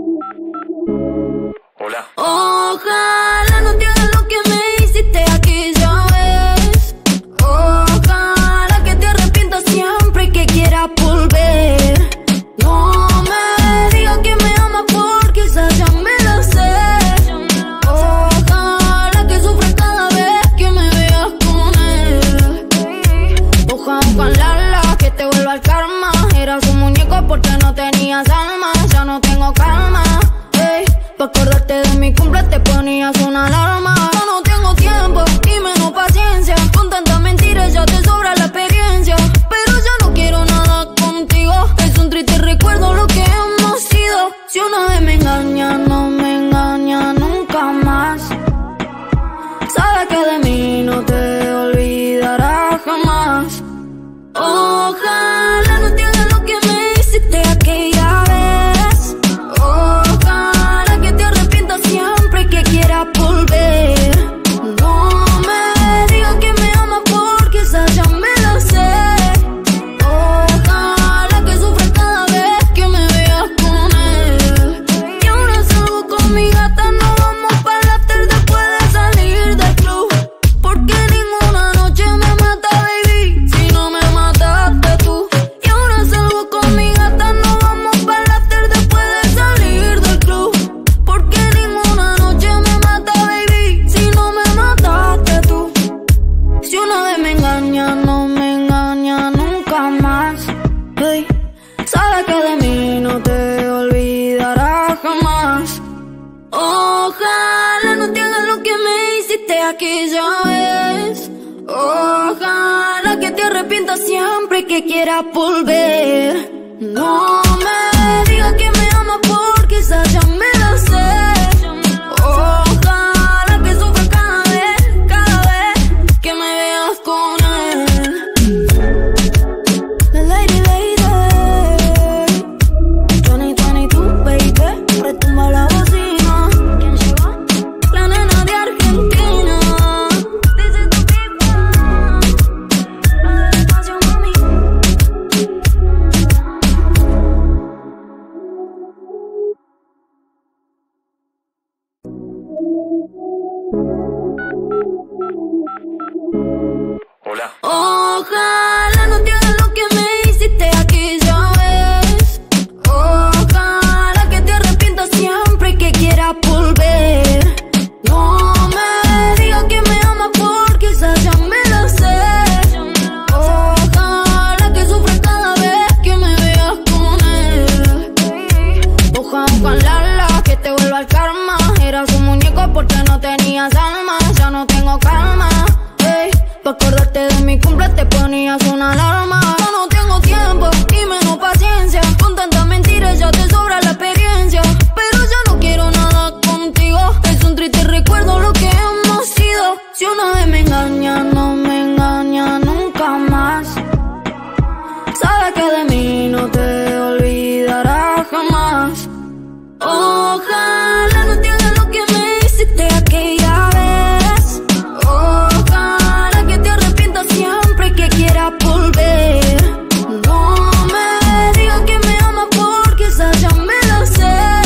Hola. Ojalá no te hagas lo que me hiciste aquella vez. Ojalá que te arrepientas siempre que quieras volver. No me digas que me amas porque esa ya me la sé. Ojalá que sufras cada vez que me veas con él. Ojalá que te vuelva el karma. Eras un muñeco porque no tenías alma. Ya no tengo calma. Pa' acordarte de mi cumple te ponías una alarma. Yo no tengo tiempo y menos paciencia. Con tantas mentiras ya te sobra la experiencia. Pero ya no quiero nada contigo. Es un triste recuerdo lo que hemos sido. Si una vez me engaña, no me engaña nunca más. Sabes que de mí no te olvidarás jamás. Ojalá no te hagas lo que me hiciste aquella vez. Ojalá que te arrepientas siempre que quieras volver. No me digas que me amas porque esa ya me la sé. Ojalá que sufras cada vez que me veas con él. Y ahora salgo con mi gata, no vamos para el after después de salir del club. Porque ninguna noche me mata, baby, si no me mataste tú. Y ahora salgo con mi gata, no vamos para el after después de salir del club. Porque ninguna noche me mata, baby, si no me mataste tú. Si una vez me engaña, no me engaña nunca más. Hey, sabes que de mí no te olvidarás jamás. Ojalá no te hagas lo que me hiciste aquella vez. Ojalá que te arrepientas siempre que quieras volver. No me digas que me amas porque esa ya me la sé. Ojalá que sufras cada vez que me veas con él. The lady, lady, 2022, baby, retumba la bocina. ¿Quién llegó? La nena de Argentina. Dice tu pipa, la de espacio, mami. Hola. Ojalá no te hagas lo que me hiciste aquella vez. Ojalá que te arrepientas siempre que quieras volver. No me digas que me amas porque esa ya me la sé. Ojalá que sufras cada vez que me veas con él. Ojalá que te vuelva el karma. Eras un muñeco porque no tenías alma. Ya no tengo calma. Pa' acordarte de mi cumple te ponías una alarma. Yo no tengo tiempo y menos paciencia. Con tantas mentiras ya te sobra la experiencia. Pero ya no quiero nada contigo. Es un triste recuerdo lo que hemos sido. Si una vez me engaña, no me engaña nunca más. Sabes que de mí no te olvidarás jamás. Ojalá no te hagas lo que me hiciste aquella vez. Ojalá que te arrepientas siempre que quieras volver. No me digas que me amas porque esa ya me la sé.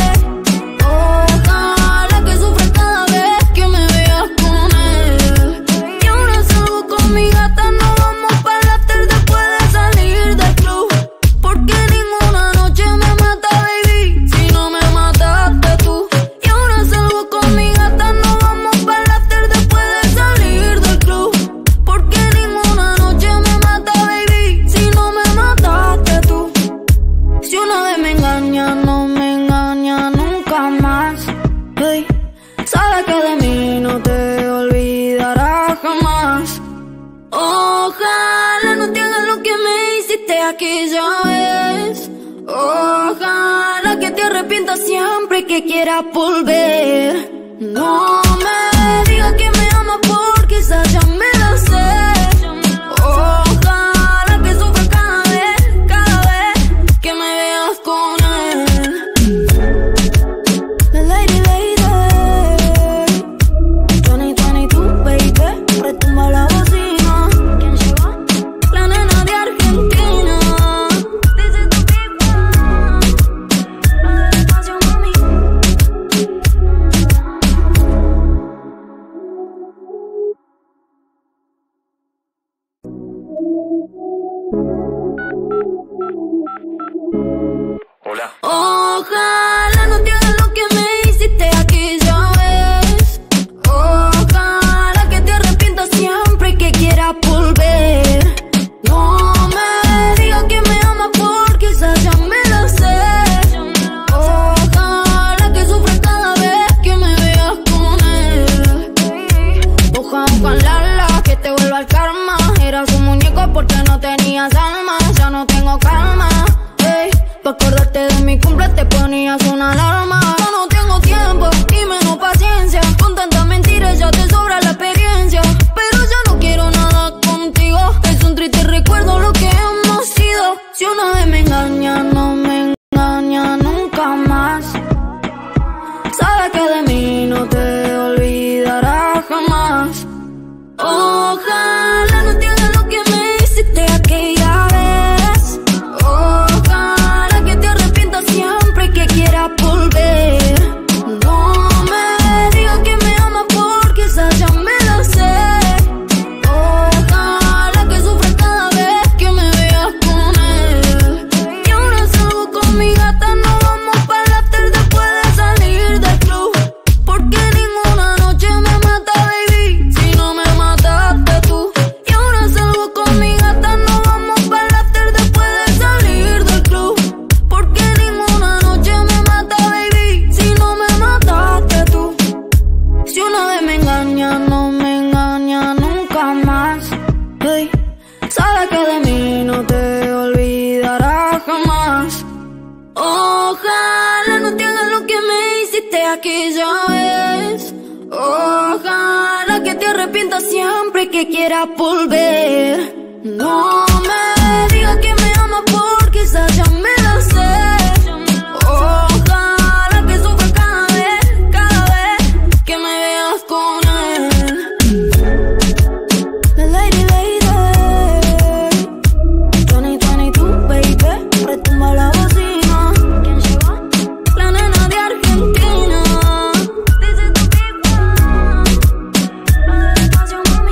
Ojalá que sufras cada vez que me veas con él. Y ahora salgo con mi gata, no vamos para el after después de salir del club. Porque ninguna noche me mata, baby, si no me mataste tú. Y ahora salgo con mi gata, no vamos para el after después de salir del club. Porque ninguna noche me mata, baby, si no me mataste tú. Si una vez me engaña, no me engaña nunca más. Hey, sabes que de mí no te olvidarás jamás. Ojalá no te hagas lo que me hiciste aquella vez. Ojalá que te arrepientas siempre que quieras volver. No me digas que me amas porque esa ya me la sé. Ojalá que sufras cada vez que me veas con él. The lady, lady, 2022, baby, retumba la bocina. ¿Quién llegó? La nena de Argentina. Dice tu pipa, la de espacio, mami. más. Ojalá no te hagas lo que me hiciste aquella vez. Ojalá que te arrepientas siempre que quieras volver. No me digas que me amas porque esa ya me la sé. Ojalá que sufra cada vez que me veas con él. The lady, lady 2022, baby, retumba la bocina. ¿Quién llegó? La nena de Argentina. Dice tu pipa, la despacio, mami.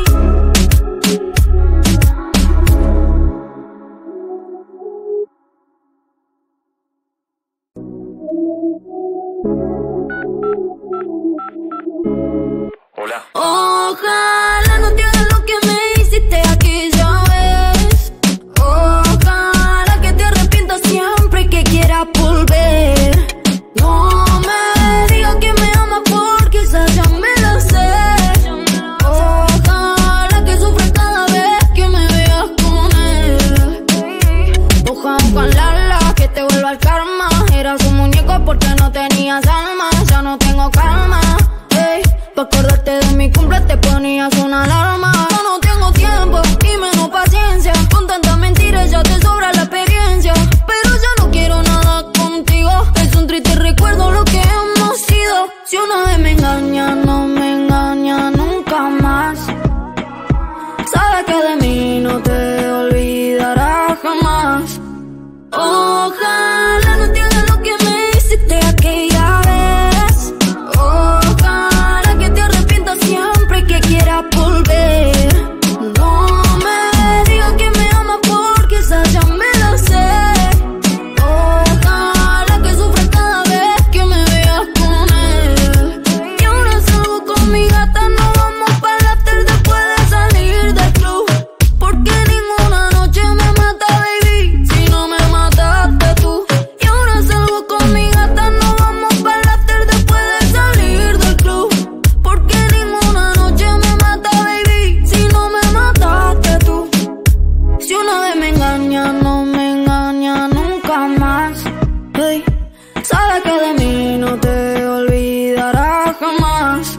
Hola. Ojalá no te hagas lo que me hiciste aquella vez. Ojalá que te arrepientas siempre que quieras volver. No me digas que me amas porque esa ya me la sé. Ojalá que sufras cada vez que me veas con él. Ojalá que te vuelva el karma. Eras un muñeco porque no tenías alma. Ya no tengo calma. Pa' acordarte de mi cumple te ponías una alarma. Yo no tengo tiempo y menos paciencia. Con tanta mentira ya te sobra la experiencia. Pero ya no quiero nada contigo. Es un triste recuerdo lo que hemos sido. Si una vez me engaña, no me engaña nunca más. Sabes que de mí no te olvidarás jamás. Ojalá no te hagas lo que me hiciste aquella vez. Ojalá que te arrepientas siempre que quieras volver. No me digas que me amas porque esa ya me la sé. Ojalá que sufras cada vez que me veas con él. Y ahora salgo con mi gata, nos vamos para el after después de salir del club. Porque ninguna noche me mata, baby, si no me mataste tú. Y ahora salgo con mi gata, nos vamos para el after después de salir del club. Porque ninguna noche me mata, baby, si no me mataste tú. Si una vez me engaña, no me engaña nunca más. Hey, sabes que de mí no te olvidarás jamás.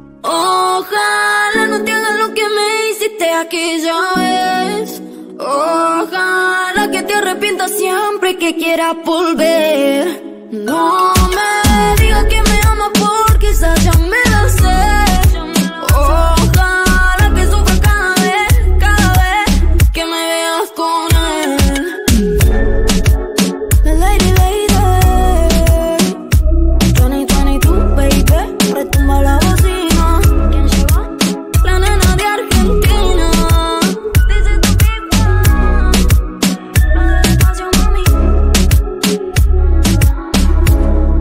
Ojalá no te hagas lo que me hiciste aquella vez. Ojalá que te arrepientas siempre que quieras volver. No me digas que me amas porque esa ya me la sé. Ojalá que sufra cada vez que me veas con él. The lady, lady 2022, baby, retumba la bocina. ¿Quién llegó? La nena de Argentina. Dice tu pipa, la despacio, mami.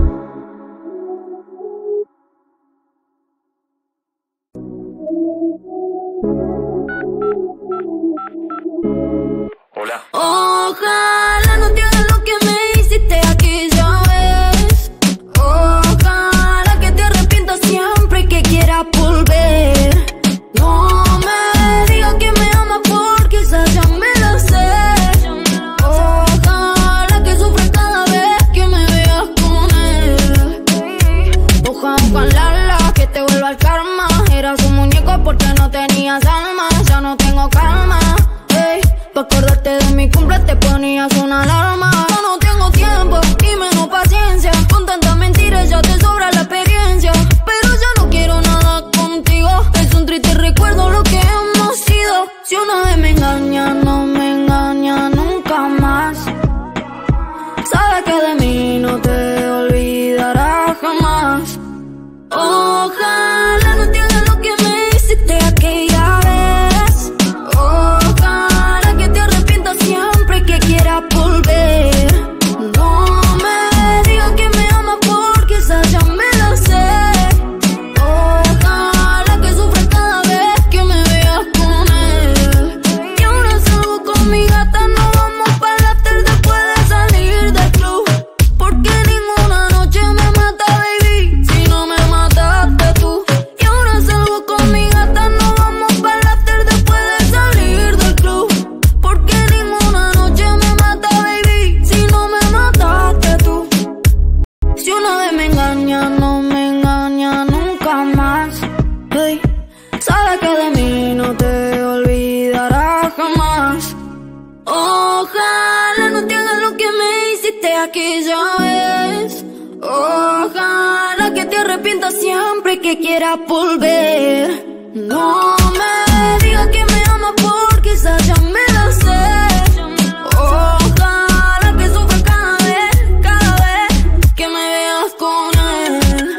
aquella vez. Ojalá que te arrepientas siempre que quieras volver. No me digas que me amas porque esa ya me la sé. Ojalá que sufra cada vez que me veas con él.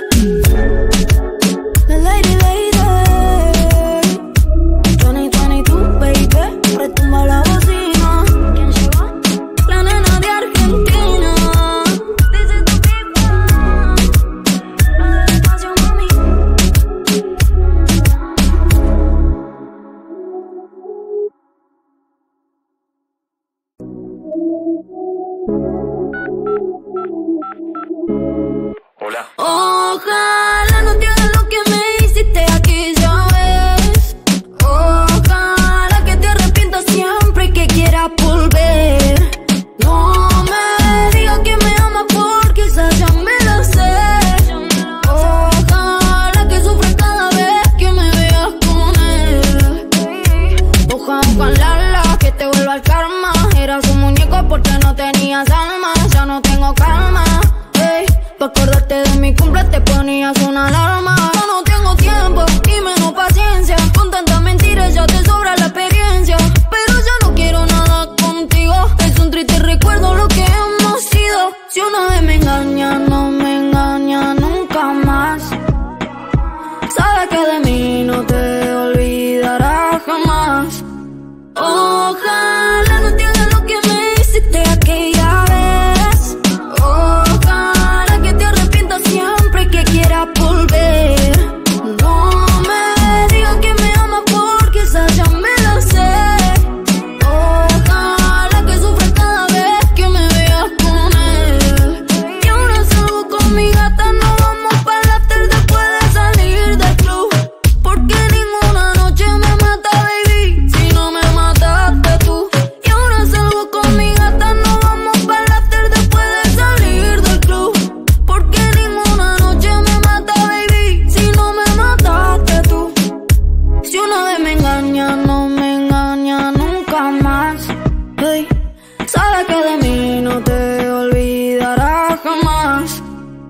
La lady, lady 2022, baby, retumba la bocina. ¿Quién llegó? La nena de Argentina. Dice tu pipa, la despacio, mami. Hola. Ojalá no te hagas lo que me hiciste aquella vez. Ojalá que te arrepientas siempre que quieras volver. No me digas que me amas porque esa ya me la sé. Ojalá que sufras cada vez que me veas con él. Ojalá que te vuelva el karma. Eras un muñeco porque no tenías alma. Ya no tengo calma. Pa' acordarte de mi cumple te ponías una alarma. Yo no tengo tiempo y menos paciencia. Con tantas mentiras ya te sobra la experiencia. Pero ya no quiero nada contigo. Es un triste recuerdo lo que hemos sido. Si una vez me engaña, no me engaña nunca más. Sabes que de mí no te olvidarás jamás. Ojalá no te hagas lo que me hiciste aquella vez. Ojalá que te arrepientas siempre que quieras volver. No me digas que me amas porque esa ya me la sé. Ojalá que sufras cada vez que me veas con él. Y ahora salgo con mi gata, nos vamos para el after después de salir del club. Porque ninguna noche me mata, baby, si no me mataste tú. Y ahora salgo con mi gata, nos vamos para el after después de salir del club. Porque ninguna noche me mata, baby, si no me mataste tú. Si una vez me engaña, no me engaña nunca más. Hey, sabes que de mí no te olvidarás jamás.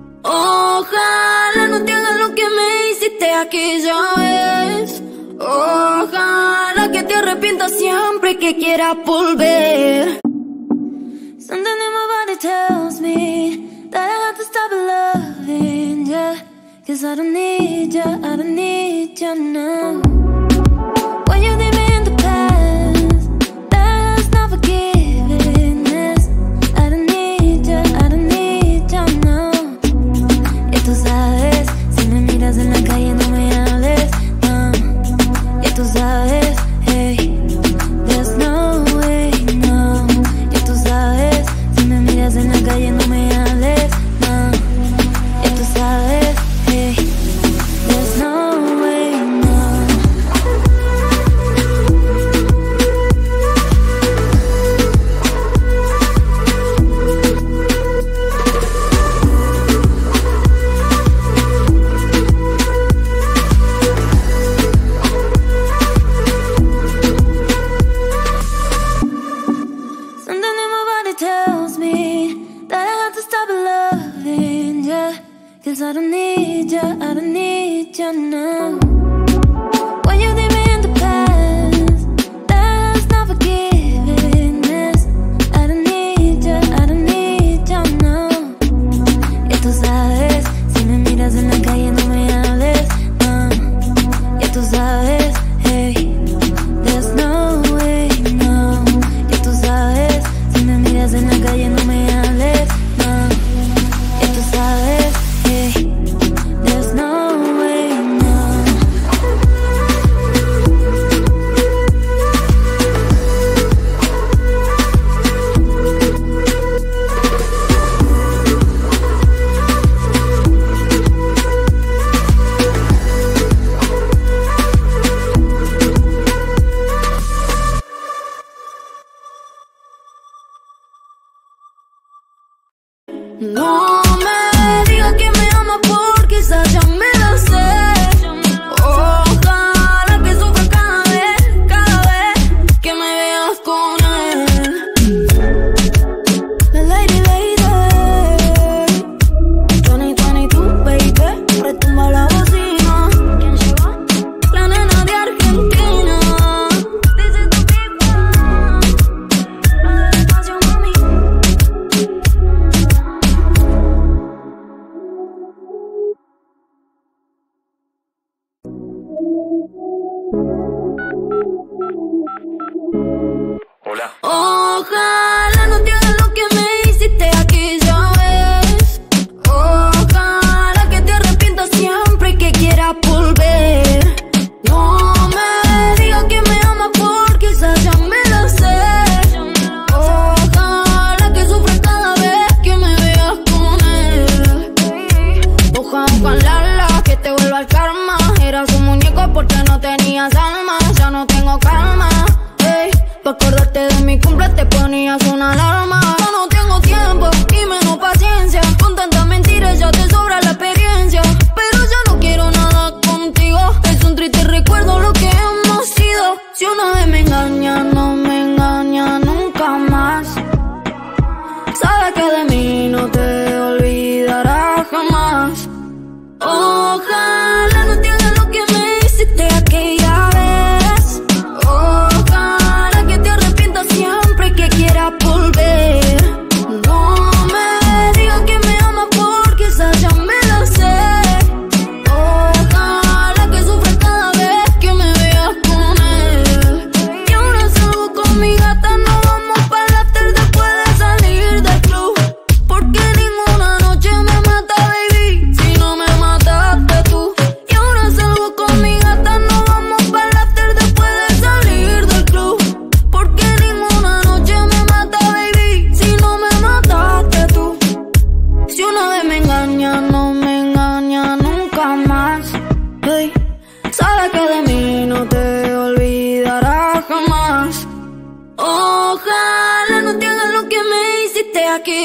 Ojalá no te hagas lo que me hiciste aquella vez. Ojalá que te arrepientas siempre que quieras volver. Something in my body tells me that I have to stop loving ya. Cause I don't need ya, I don't need ya now. When you leave me in the past, that's not forgiveness. I don't need ya, I don't need ya now. Y tú sabes, si me miras en la calle no me hables, no. Y tú sabes, hey, there's no way, no. Y tú sabes, si me miras en la calle no me hables, no. Y tú sabes, hey, there's no way, no. Something in my body tells me that I have to stop loving ya. Cause I don't need ya, I don't need ya now. When you leave me in the past, that's not forgiveness. I don't need ya, I don't need ya now. Y tú sabes, si me miras en la calle no me hables, no. Y tú sabes, hey, there's no way, no. Y tú sabes, si me miras en la calle no me hables, no. Y tú sabes, hey, there's no way, no. No me digas que me amas porque esa ya me la sé. Ojalá que sufra cada vez que me veas con él. La lady, lady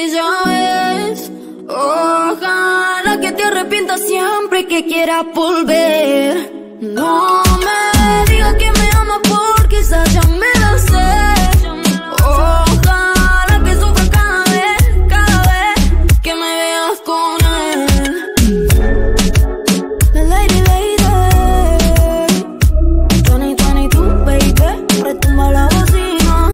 aquella vez. Ojalá que te arrepientas siempre que quieras volver. No me digas que me amas porque quizás ya me la sé. Ojalá que sufra cada vez que me veas con él. La lady, lady 2022, baby, retumba la bocina.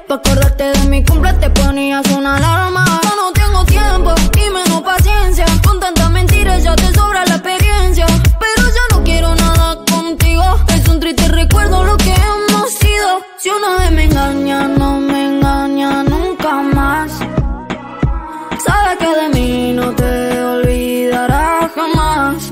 Pa' acordarte de mi cumple te ponías una alarma. Yo no tengo tiempo y menos paciencia. Con tantas mentiras ya te sobra la experiencia. Pero ya no quiero nada contigo. Es un triste recuerdo lo que hemos sido. Si una vez me engaña, no me engaña nunca más. Sabes que de mí no te olvidarás jamás.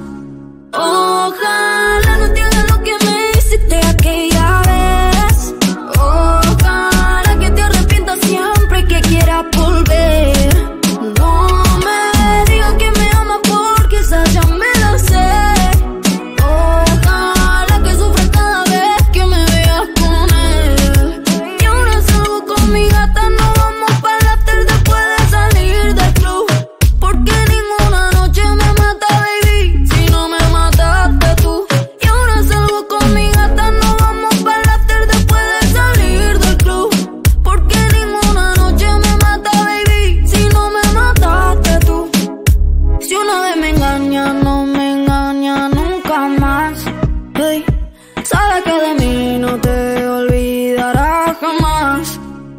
Ojalá no te hagas lo que me hiciste aquella vez. Ojalá que te arrepientas siempre que quieras volver. No me digas que me amas porque esa ya me la sé. Ojalá que sufras cada vez que me veas con él. Y ahora salgo con mi gata, no vamos para el after después de salir del club. Porque ninguna noche me mata, baby, si no me mataste tú. Y ahora salgo con mi gata, no vamos para el after después de salir del club. Porque ninguna noche me mata, baby, si no me mataste tú. Si una vez me engaña, no me engaña nunca más. Hey, sabes que de mí no te olvidarás jamás.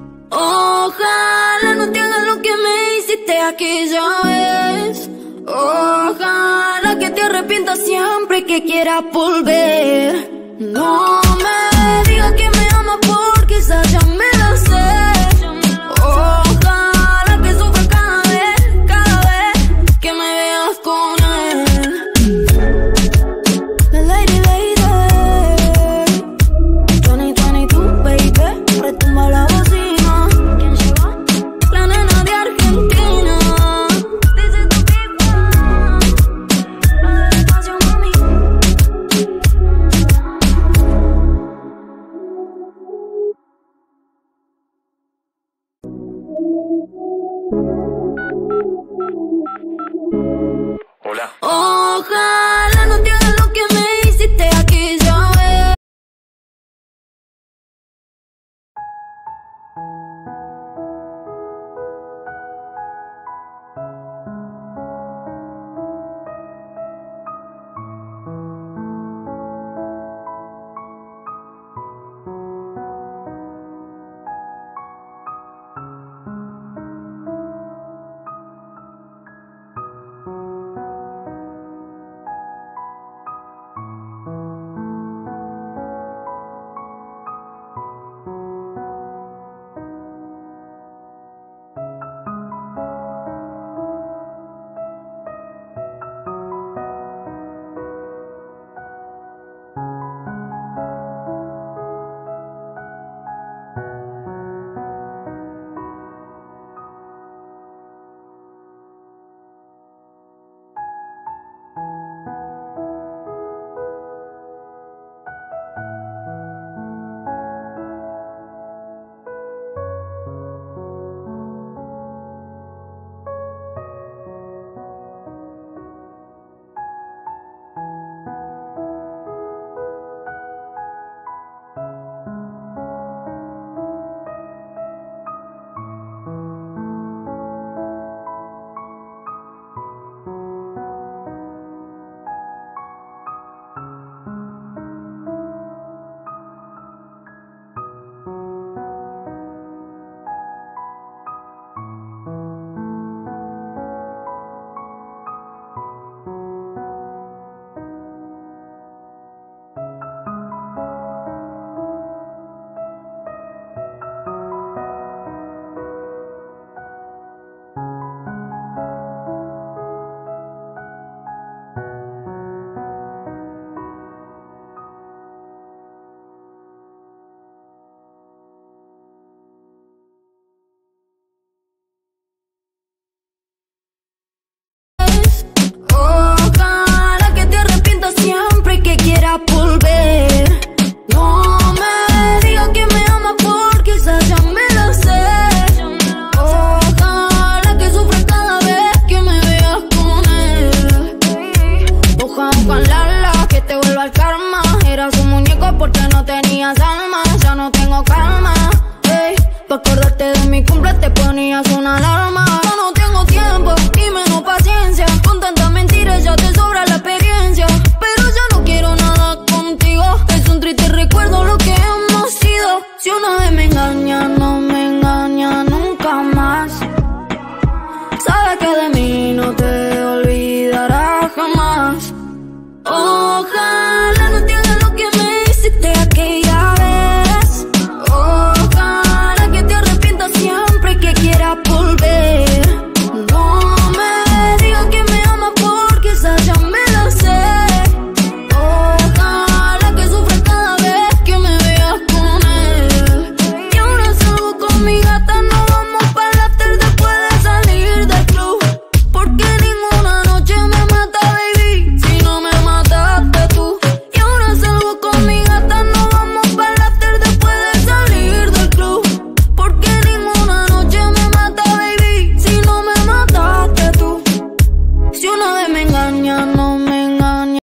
Ojalá no te hagas lo que me hiciste aquella vez. Ojalá que te arrepientas siempre que quieras volver. No me digas que me amas porque esa ya me la sé. Ojalá que sufras cada vez que me veas con él. The lady, lady, 2022, baby, retumba la bocina. ¿Quién llegó? La nena de Argentina. Dice tu pipa, lo del espacio, mami. Ojalá